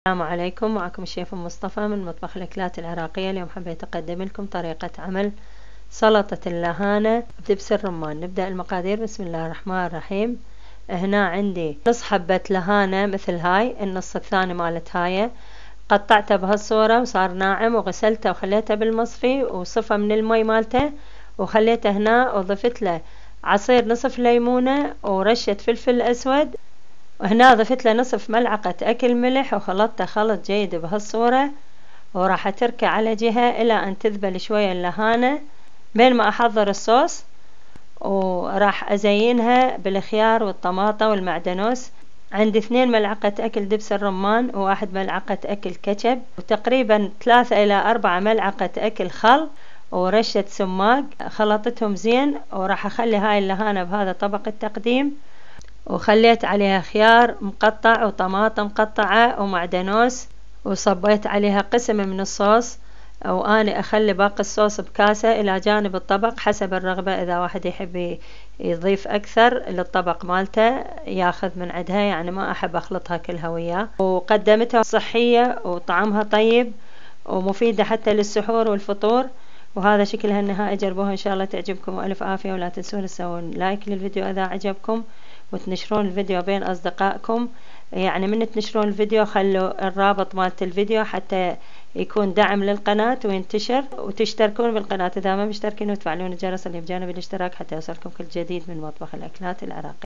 السلام عليكم، معكم الشيف مصطفى من مطبخ الأكلات العراقية. اليوم حبيت أقدم لكم طريقة عمل سلطة اللهانة بدبس الرمان. نبدأ المقادير. بسم الله الرحمن الرحيم. هنا عندي نص حبة لهانة مثل هاي، النص الثاني مالت هاي قطعته بهالصورة وصار ناعم، وغسلته وخليته بالمصفي وصفى من المي مالته، وخليته هنا وضفت له عصير نصف ليمونة ورشة فلفل أسود، وهنا ضفت له نصف ملعقة أكل ملح وخلطته خلط جيد بهالصورة. وراح أتركه على جهة إلى أن تذبل شوية اللهانة بين ما أحضر الصوص. وراح أزينها بالخيار والطماطة والمعدنوس. عندي 2 ملعقة أكل دبس الرمان و1 ملعقة أكل كاتشب، وتقريبا 3 إلى 4 ملعقة أكل خل ورشة سماق. خلطتهم زين، وراح أخلي هاي اللهانة بهذا طبق التقديم، وخليت عليها خيار مقطع وطماطم مقطعة ومعدنوس، وصبيت عليها قسم من الصوص. وأنا أخلي باقي الصوص بكاسة إلى جانب الطبق حسب الرغبة، إذا واحد يحب يضيف أكثر للطبق مالته ياخذ من عندها، يعني ما أحب أخلطها كلها وياه. وقدمتها صحية وطعمها طيب ومفيدة حتى للسحور والفطور. وهذا شكلها النهائي، جربوها إن شاء الله تعجبكم وألف عافية. ولا تنسون تسوون لايك للفيديو إذا عجبكم، وتنشرون الفيديو بين أصدقائكم. يعني من تنشرون الفيديو خلوا الرابط مالت الفيديو حتى يكون دعم للقناة وينتشر، وتشتركون بالقناة إذا ما مشتركين، وتفعلون الجرس اللي بجانب الاشتراك حتى يوصلكم كل جديد من مطبخ الأكلات العراقية.